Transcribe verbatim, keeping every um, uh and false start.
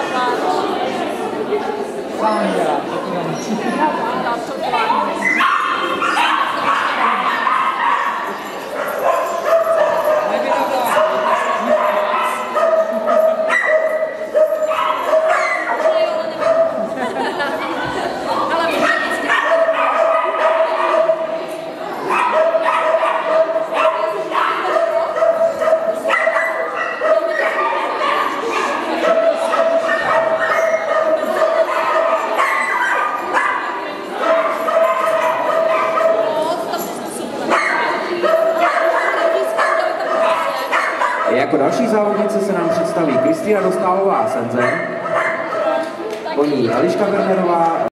Jako další závodnice se nám představí Kristýna Dostálová Senze, po ní Eliška Bernerová.